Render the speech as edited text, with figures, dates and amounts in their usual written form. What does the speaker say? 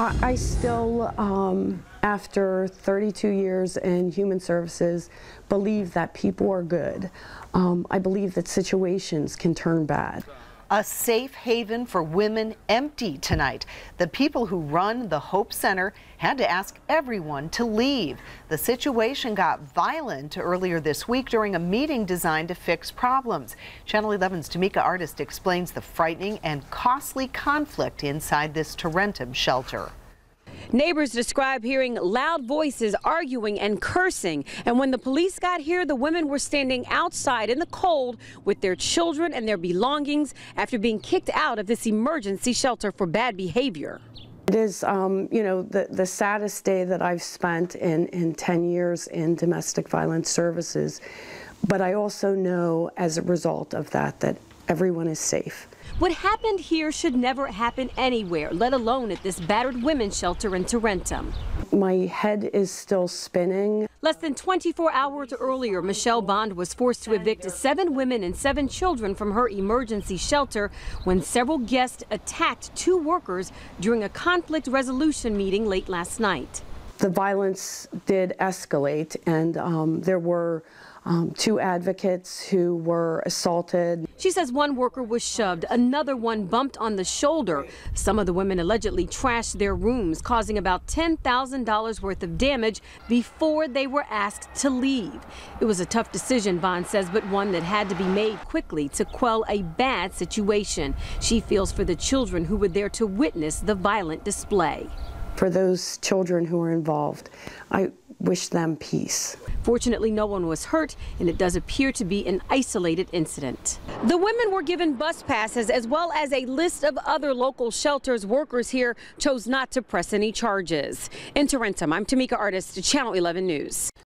I still, after 32 years in human services, believe that people are good. I believe that situations can turn bad. A safe haven for women empty tonight. The people who run the Hope Center had to ask everyone to leave. The situation got violent earlier this week during a meeting designed to fix problems. Channel 11's Tamika Artist explains the frightening and costly conflict inside this Tarentum shelter. Neighbors describe hearing loud voices arguing and cursing. And when the police got here, the women were standing outside in the cold with their children and their belongings after being kicked out of this emergency shelter for bad behavior. It is, you know, the saddest day that I've spent in 10 years in domestic violence services. But I also know as a result of that everyone is safe. What happened here should never happen anywhere, let alone at this battered women's shelter in Tarentum. My head is still spinning. Less than 24 hours earlier, Michelle Bond was forced to evict 7 women and 7 children from her emergency shelter when several guests attacked 2 workers during a conflict resolution meeting late last night. The violence did escalate, and there were 2 advocates who were assaulted. She says one worker was shoved, another one bumped on the shoulder. Some of the women allegedly trashed their rooms, causing about $10,000 worth of damage before they were asked to leave. It was a tough decision, Bond says, but one that had to be made quickly to quell a bad situation. She feels for the children who were there to witness the violent display. For those children who were involved, I wish them peace. Fortunately, no one was hurt, and it does appear to be an isolated incident. The women were given bus passes as well as a list of other local shelters. Workers here chose not to press any charges. In Tarentum, I'm Tamika Artist, Channel 11 News.